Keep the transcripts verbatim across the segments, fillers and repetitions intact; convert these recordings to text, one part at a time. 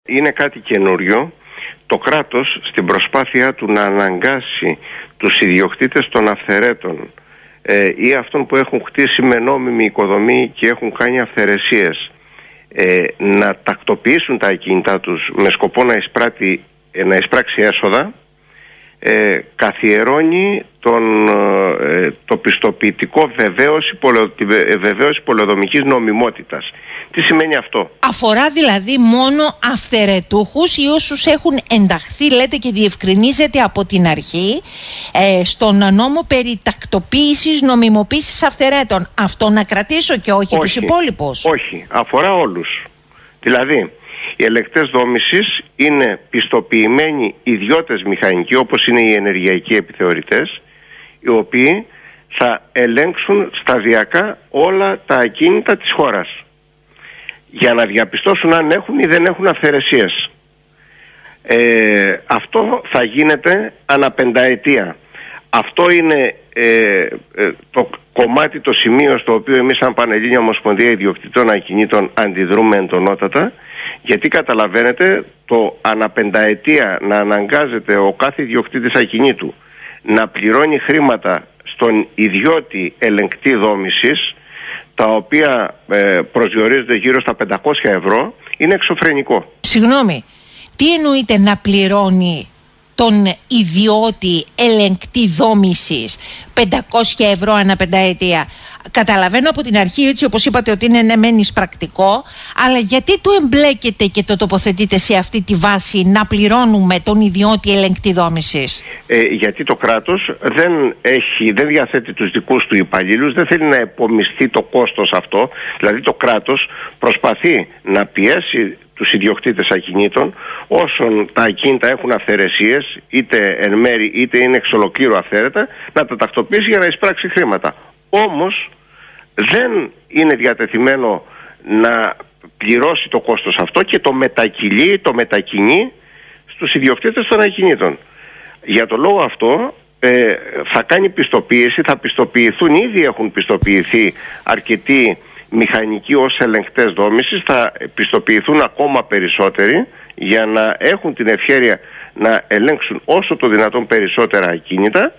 Είναι κάτι καινούριο. Το κράτος στην προσπάθειά του να αναγκάσει τους ιδιοκτήτες των αυθαιρέτων ε, ή αυτών που έχουν χτίσει με νόμιμη οικοδομή και έχουν κάνει αυθαιρεσίες ε, να τακτοποιήσουν τα ακίνητά τους με σκοπό να, εισπράττει, να εισπράξει έσοδα, ε, καθιερώνει τον, ε, το πιστοποιητικό βεβαίωση, πολεο, βεβαίωση πολεοδομικής νομιμότητας. Τι σημαίνει αυτό? Αφορά δηλαδή μόνο αυθαιρετούχους ή όσους έχουν ενταχθεί, λέτε, και διευκρινίζεται από την αρχή ε, στον νόμο περί τακτοποίησης νομιμοποίησης αυθαιρέτων. Αυτό να κρατήσω και όχι, όχι τους υπόλοιπους? Όχι, αφορά όλους. Δηλαδή, οι ελεγκτές δόμησης είναι πιστοποιημένοι ιδιώτες μηχανικοί, όπως είναι οι ενεργειακοί επιθεωρητές, οι οποίοι θα ελέγξουν σταδιακά όλα τα ακίνητα της χώρας για να διαπιστώσουν αν έχουν ή δεν έχουν αυθαιρεσίες. Ε, αυτό θα γίνεται ανά πενταετία. Αυτό είναι ε, ε, το κομμάτι, το σημείο στο οποίο εμείς σαν Πανελλήνια Ομοσπονδία Ιδιοκτητών Ακινήτων αντιδρούμε εντονότατα, γιατί καταλαβαίνετε, το ανά πενταετία να αναγκάζεται ο κάθε ιδιοκτήτης ακινήτου να πληρώνει χρήματα στον ιδιώτη ελεγκτή δόμησης, τα οποία ε, προσδιορίζονται γύρω στα πεντακόσια ευρώ, είναι εξωφρενικό. Συγγνώμη, τι εννοείται να πληρώνει τον ιδιώτη ελεγκτή δόμησης πεντακόσια ευρώ ανά πενταετία? Καταλαβαίνω από την αρχή, έτσι όπως είπατε, ότι είναι ναι μεν εισπρακτικό, αλλά γιατί το εμπλέκετε και το τοποθετείτε σε αυτή τη βάση να πληρώνουμε τον ιδιώτη ελεγκτή δόμησης? Ε, γιατί το κράτος δεν, έχει, δεν διαθέτει τους δικούς του υπαλλήλους, δεν θέλει να επομιστεί το κόστος αυτό. Δηλαδή το κράτος προσπαθεί να πιέσει τους ιδιοκτήτες ακινήτων, όσων τα ακίνητα έχουν αυθαιρεσίες, είτε εν μέρη είτε είναι εξ ολοκλήρου αυθαίρετα, να τα τακτοποιήσει για να εισπράξει χρήματα. Όμως δεν είναι διατεθειμένο να πληρώσει το κόστος αυτό και το μετακυλεί, το μετακινεί στους ιδιοκτήτες των ακινήτων. Για το λόγο αυτό ε, θα κάνει πιστοποίηση, θα πιστοποιηθούν, ήδη έχουν πιστοποιηθεί αρκετοί μηχανικοί ως ελεγκτές δόμησης, θα πιστοποιηθούν ακόμα περισσότεροι για να έχουν την ευχέρεια να ελέγξουν όσο το δυνατόν περισσότερα ακίνητα,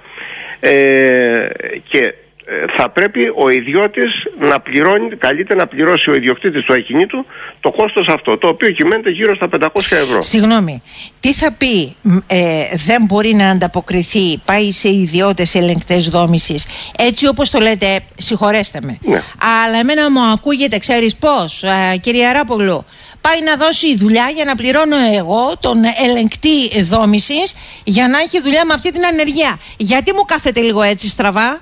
ε, και θα πρέπει ο ιδιώτης να πληρώνει, καλείται να πληρώσει ο ιδιοκτήτης του ακινήτου το κόστος αυτό, το οποίο κυμαίνεται γύρω στα πεντακόσια ευρώ. Συγγνώμη, τι θα πει ε, δεν μπορεί να ανταποκριθεί, πάει σε ιδιώτες ελεγκτές δόμησης, έτσι όπως το λέτε, συγχωρέστε με, ναι. Αλλά εμένα μου ακούγεται, ξέρεις πώς, ε, κύριε Αράπογλου, πάει να δώσει δουλειά για να πληρώνω εγώ τον ελεγκτή δόμησης για να έχει δουλειά με αυτή την ανεργία. Γιατί μου κάθεται λίγο έτσι στραβά?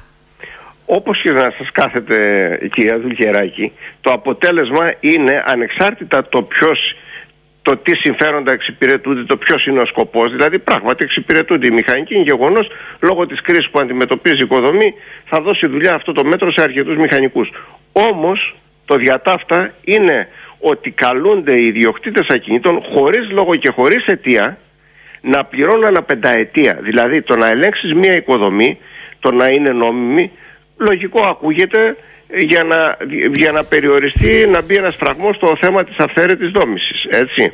Όπως και να σας κάθεται, κυρία Δουλγεράκη, το αποτέλεσμα είναι ανεξάρτητα το ποιος, το τι συμφέροντα εξυπηρετούνται, το ποιος είναι ο σκοπός. Δηλαδή πράγματι εξυπηρετούνται οι μηχανικοί, είναι γεγονός, λόγω της κρίσης που αντιμετωπίζει η οικοδομή θα δώσει δουλειά αυτό το μέτρο σε αρκετούς μηχανικούς. Όμως το διατάφτα είναι ότι καλούνται οι ιδιοκτήτες ακινήτων χωρίς λόγο και χωρίς αιτία να πληρώνουν ανά πενταετία. Δηλαδή το να ελέγξεις μια οικοδομή, το να είναι νόμιμη, λογικό ακούγεται για να, για να περιοριστεί, να μπει ένας φραγμός στο θέμα της αυθαίρετης δόμησης, έτσι.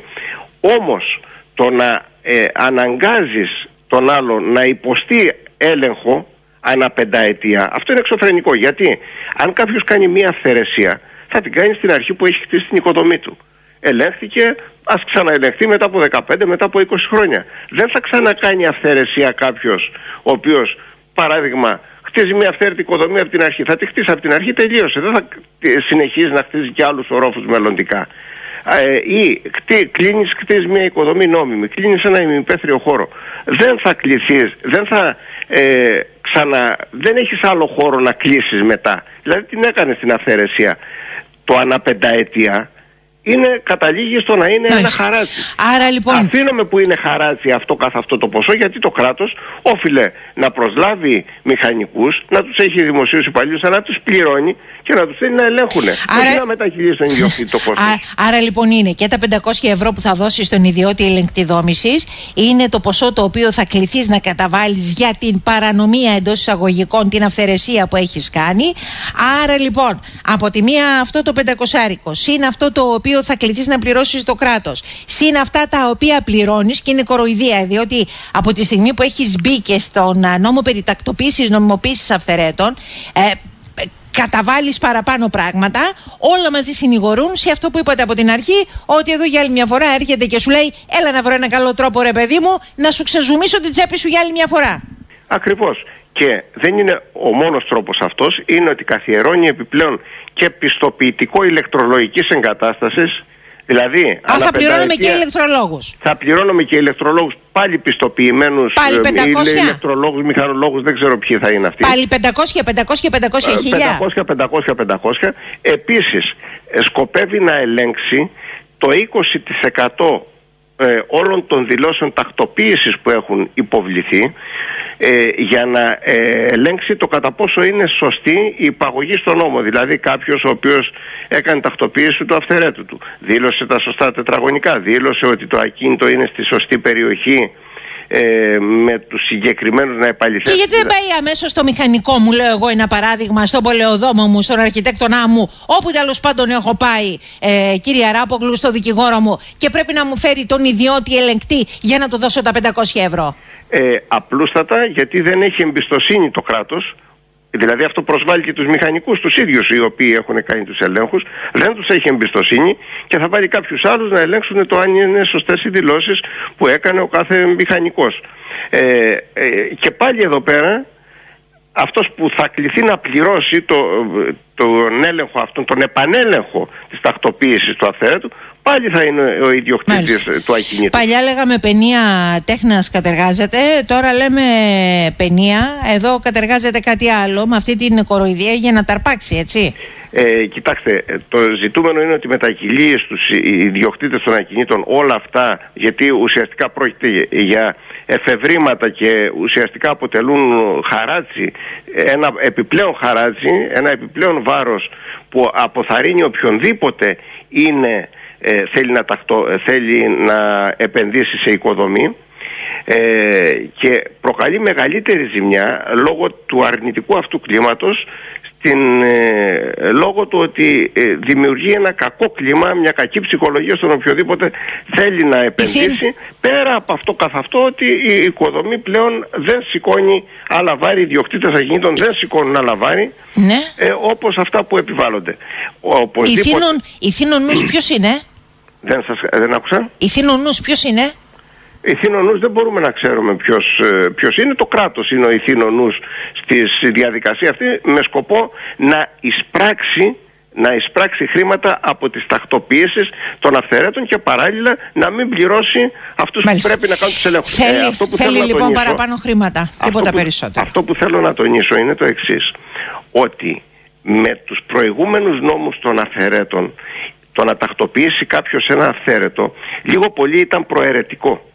Όμως το να ε, αναγκάζεις τον άλλο να υποστεί έλεγχο ανά πενταετία, αυτό είναι εξωφρενικό. Γιατί αν κάποιος κάνει μία αυθαιρεσία, θα την κάνει στην αρχή που έχει χτίσει την οικοδομή του. Ελέγχθηκε, ας ξαναελεγχθεί μετά από δεκαπέντε, μετά από είκοσι χρόνια. Δεν θα ξανακάνει αυθαιρεσία κάποιος ο οποίος, παράδειγμα, χτίζει μια αυθαίρετη οικοδομή από την αρχή. Θα τη χτίσει από την αρχή, τελείωσε. Δεν θα συνεχίζει να χτίζει και άλλους ορόφους μελλοντικά. Ε, ή κλείνεις, χτίζεις μια οικοδομή νόμιμη, κλείνεις ένα ημιπέθριο χώρο. Δεν θα κληθείς, δεν θα ε, ξανα, δεν έχεις άλλο χώρο να κλείσεις μετά. Δηλαδή την έκανες την αυθαιρεσία. Το αναπενταετία είναι, καταλήγει στο να είναι Άχι. ένα χαράτσι. Άρα λοιπόν, αφήνουμε που είναι χαράτσι αυτό καθ' αυτό το ποσό, γιατί το κράτος όφιλε να προσλάβει μηχανικούς, να τους έχει δημοσίους υπαλλήλους, αλλά να τους πληρώνει και να τους θέλει να ελέγχουν. Άρα... όχι να μεταχειρίζει τον ιδιοκτήτη το κόστος. Άρα, άρα λοιπόν είναι και τα πεντακόσια ευρώ που θα δώσεις στον ιδιώτη ελεγκτή δόμησης, είναι το ποσό το οποίο θα κληθείς να καταβάλεις για την παρανομία εντός εισαγωγικών, την αυθαιρεσία που έχεις κάνει. Άρα λοιπόν, από τη μία αυτό το πεντακοσάρικο, συν αυτό το οποίο οποίο θα κληθείς να πληρώσεις το κράτος, συν αυτά τα οποία πληρώνεις, και είναι κοροϊδία, διότι από τη στιγμή που έχεις μπει και στον νόμο περί τακτοποίησης, νομιμοποίησης αυθαιρέτων, ε, καταβάλεις παραπάνω πράγματα, όλα μαζί συνηγορούν σε αυτό που είπατε από την αρχή, ότι εδώ για άλλη μια φορά έρχεται και σου λέει έλα να βρω ένα καλό τρόπο ρε παιδί μου να σου ξεζουμίσω την τσέπη σου για άλλη μια φορά. Ακριβώς. Και δεν είναι ο μόνος τρόπος αυτός, είναι ότι καθιερώνει επιπλέον και πιστοποιητικό ηλεκτρολογικής εγκατάστασης. Δηλαδή, Α, θα πληρώνουμε και ηλεκτρολόγους. Θα πληρώνουμε και ηλεκτρολόγους, πάλι πιστοποιημένους. Πάλι πεντακόσια. Ηλεκτρολόγους, μηχανολόγους, δεν ξέρω ποιοι θα είναι αυτοί. Πάλι πεντακόσια, πεντακόσια, πεντακόσια χιλιάδες. πεντακόσια, πεντακόσια, πεντακόσια. Επίσης, σκοπεύει να ελέγξει το είκοσι τοις εκατό ε, όλων των δηλώσεων τακτοποίησης που έχουν υποβληθεί, ε, για να ε, ελέγξει το κατά πόσο είναι σωστή η υπαγωγή στον νόμο. Δηλαδή κάποιος ο οποίος έκανε τακτοποίηση του αυθαιρέτου του, δήλωσε τα σωστά τετραγωνικά, δήλωσε ότι το ακίνητο είναι στη σωστή περιοχή, ε, με τους συγκεκριμένους να επαληθεύσει. Και γιατί δεν πάει αμέσως στο μηχανικό μου, λέω εγώ ένα παράδειγμα, στον πολεοδόμο μου, στον αρχιτέκτονά μου, όπου τέλος πάντων έχω πάει, ε, κύριε Αράπογλου, στο δικηγόρο μου, και πρέπει να μου φέρει τον ιδιώτη ελεγκτή για να του δώσω τα πεντακόσια ευρώ. Ε, απλούστατα γιατί δεν έχει εμπιστοσύνη το κράτος. Δηλαδή αυτό προσβάλλει και τους μηχανικούς τους ίδιους, οι οποίοι έχουν κάνει τους ελέγχους, δεν τους έχει εμπιστοσύνη και θα βάλει κάποιους άλλους να ελέγξουν το αν είναι σωστές οι δηλώσεις που έκανε ο κάθε μηχανικός. Ε, ε, και πάλι εδώ πέρα αυτός που θα κληθεί να πληρώσει το, τον έλεγχο αυτόν, τον επανέλεγχο της τακτοποίησης του αυθαιρέτου, πάλι θα είναι ο ιδιοκτήτης του ακινήτου. Παλιά λέγαμε παινία τέχνας κατεργάζεται, τώρα λέμε παινία, εδώ κατεργάζεται κάτι άλλο με αυτή την κοροϊδία για να ταρπάξει, έτσι. Ε, κοιτάξτε, το ζητούμενο είναι ότι μετακυλεί στους ιδιοκτήτες των ακινήτων όλα αυτά, γιατί ουσιαστικά πρόκειται για εφευρήματα και ουσιαστικά αποτελούν χαράτσι, ένα επιπλέον χαράτσι, ένα επιπλέον βάρος που αποθαρρύνει οποιονδήποτε είναι, ε, θέλει, να τακτο, θέλει να επενδύσει σε οικοδομή, ε, και προκαλεί μεγαλύτερη ζημιά λόγω του αρνητικού αυτού κλίματος, Την, ε, λόγω του ότι ε, δημιουργεί ένα κακό κλίμα, μια κακή ψυχολογία στον οποιοδήποτε θέλει να επενδύσει. Εσύ... Πέρα από αυτό καθ' αυτό, ότι η οικοδομή πλέον δεν σηκώνει άλλα βάρη, οι ιδιοκτήτες ακινήτων δεν σηκώνουν άλλα βάρη, ναι. ε, όπως αυτά που επιβάλλονται. Οπωσδήποτε... Η Θήνονους ποιος είναι? Δεν, σας, δεν άκουσα. Η Θήνονους ποιος είναι? Ηθήνονους δεν μπορούμε να ξέρουμε ποιος, ποιος είναι. Το κράτος είναι ο ηθήνονους στη διαδικασία αυτή, με σκοπό να εισπράξει, να εισπράξει χρήματα από τις τακτοποιήσεις των αυθαιρέτων και παράλληλα να μην πληρώσει αυτούς Μάλιστα. που πρέπει να κάνουν τους ελέγχους. Θέλει, ε, αυτό που θέλει θέλω λοιπόν να τονίσω, παραπάνω χρήματα, τίποτα που, περισσότερο. Αυτό που θέλω να τονίσω είναι το εξής, ότι με τους προηγούμενους νόμους των αυθαιρέτων, το να τακτοποιήσει κάποιος ένα αυθαίρετο λίγο πολύ ήταν προαιρετικό.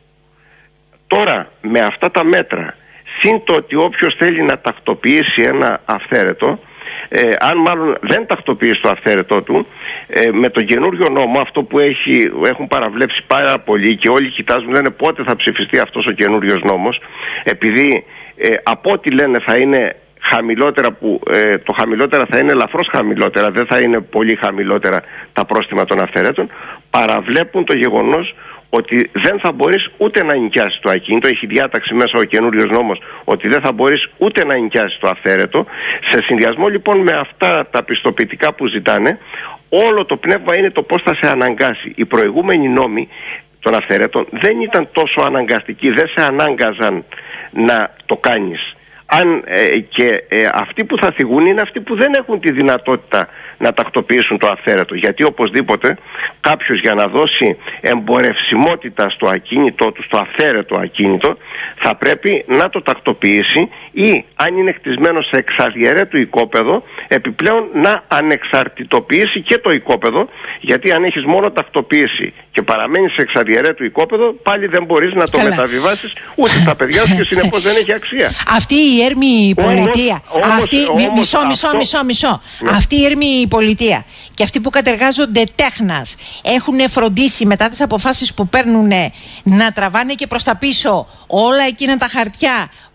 Τώρα με αυτά τα μέτρα, συν το ότι όποιος θέλει να τακτοποιήσει ένα αυθαίρετο, ε, αν μάλλον δεν τακτοποιήσει το αυθαίρετό του, ε, με τον καινούριο νόμο, αυτό που έχει, έχουν παραβλέψει πάρα πολύ και όλοι κοιτάζουν, λένε πότε θα ψηφιστεί αυτός ο καινούριος νόμος, επειδή ε, από ό,τι λένε θα είναι χαμηλότερα, που ε, το χαμηλότερα θα είναι ελαφρώς χαμηλότερα, δεν θα είναι πολύ χαμηλότερα τα πρόστιμα των αυθαιρέτων, παραβλέπουν το γεγονός ότι δεν θα μπορείς ούτε να νοικιάσεις το ακίνητο. Έχει διάταξη μέσα ο καινούριος νόμος ότι δεν θα μπορείς ούτε να νοικιάσεις το αυθαίρετο. Σε συνδυασμό λοιπόν με αυτά τα πιστοποιητικά που ζητάνε, όλο το πνεύμα είναι το πώς θα σε αναγκάσει. Οι προηγούμενοι νόμοι των αυθαιρέτων δεν ήταν τόσο αναγκαστικοί, δεν σε ανάγκαζαν να το κάνεις. Αν, ε, και ε, αυτοί που θα θυγούν είναι αυτοί που δεν έχουν τη δυνατότητα να τακτοποιήσουν το αυθαίρετο, γιατί οπωσδήποτε κάποιος για να δώσει εμπορευσιμότητα στο ακίνητό του, στο αυθαίρετο ακίνητο, θα πρέπει να το τακτοποιήσει ή αν είναι χτισμένο σε εξαδιαιρέτου οικόπεδο, επιπλέον να ανεξαρτητοποιήσει και το οικόπεδο, γιατί αν έχεις μόνο τακτοποίηση και παραμένεις σε εξαδιαιρέτου οικόπεδο, πάλι δεν μπορείς να το Καλά. μεταβιβάσεις ούτε στα παιδιά σου και συνεπώς δεν έχει αξία. Αυτή η έρμη πολιτεία, όμως, αυτή, όμως, μισό, μισό, αυτό... μισό, μισό, ναι. αυτή η έρμη πολιτεία και αυτοί που κατεργάζονται τέχνας έχουν φροντίσει μετά τις αποφάσεις που παίρνουν να τραβάνε και προς τα πίσω όλα εκείνα τα χαρτιά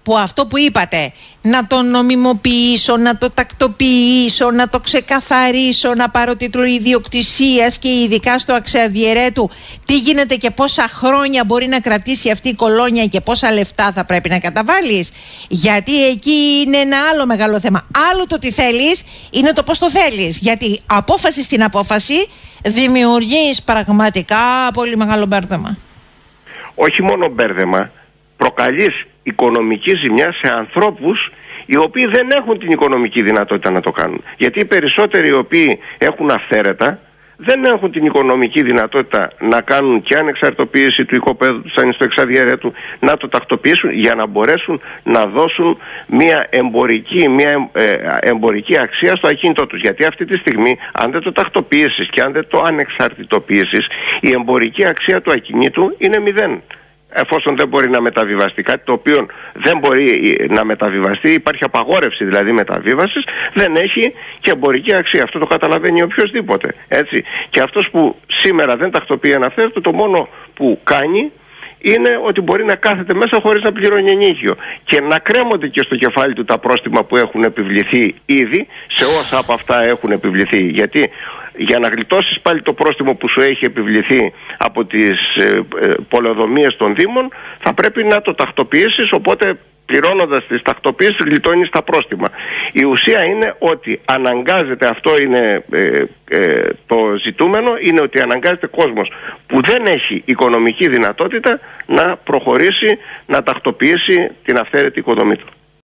που αυτό που είπατε, να το νομιμοποιήσω, να το τακτοποιήσω, να το ξεκαθαρίσω, να πάρω τίτλο ιδιοκτησίας και ειδικά στο αξιαδιαιρέτου τι γίνεται και πόσα χρόνια μπορεί να κρατήσει αυτή η κολόνια και πόσα λεφτά θα πρέπει να καταβάλεις. Γιατί εκεί είναι ένα άλλο μεγάλο θέμα. Άλλο το τι θέλεις, είναι το πώς το θέλεις. Γιατί απόφαση στην απόφαση δημιουργείς πραγματικά πολύ μεγάλο μπέρδεμα. Όχι μόνο μπέρδεμα, προκαλείς οικονομική ζημιά σε ανθρώπους οι οποίοι δεν έχουν την οικονομική δυνατότητα να το κάνουν. Γιατί οι περισσότεροι οι οποίοι έχουν αυθαίρετα δεν έχουν την οικονομική δυνατότητα να κάνουν και ανεξαρτητοποίηση του οικοπαίδου του στο εξαδιαιρέτου, να το τακτοποιήσουν για να μπορέσουν να δώσουν μια εμπορική, μια εμπορική αξία στο ακίνητό τους. Γιατί αυτή τη στιγμή, αν δεν το τακτοποιήσεις και αν δεν το ανεξαρτητοποιήσεις, η εμπορική αξία του ακινήτου είναι μηδέν. Εφόσον δεν μπορεί να μεταβιβαστεί, κάτι το οποίο δεν μπορεί να μεταβιβαστεί, υπάρχει απαγόρευση δηλαδή μεταβίβασης, δεν έχει και εμπορική αξία. Αυτό το καταλαβαίνει οποιοσδήποτε. Έτσι. Και αυτός που σήμερα δεν τακτοποιεί ένα αυθαίρετο, το μόνο που κάνει είναι ότι μπορεί να κάθεται μέσα χωρίς να πληρώνει ενίκιο και να κρέμονται και στο κεφάλι του τα πρόστιμα που έχουν επιβληθεί ήδη, σε όσα από αυτά έχουν επιβληθεί. Γιατί για να γλιτώσεις πάλι το πρόστιμο που σου έχει επιβληθεί από τις ε, ε, πολεοδομίες των Δήμων, θα πρέπει να το τακτοποιήσεις, οπότε πληρώνοντας τις τακτοποιήσεις γλιτώνεις τα πρόστιμα. Η ουσία είναι ότι αναγκάζεται, αυτό είναι ε, ε, το ζητούμενο, είναι ότι αναγκάζεται κόσμος που δεν έχει οικονομική δυνατότητα να προχωρήσει, να τακτοποιήσει την αυθαίρετη οικοδομή του.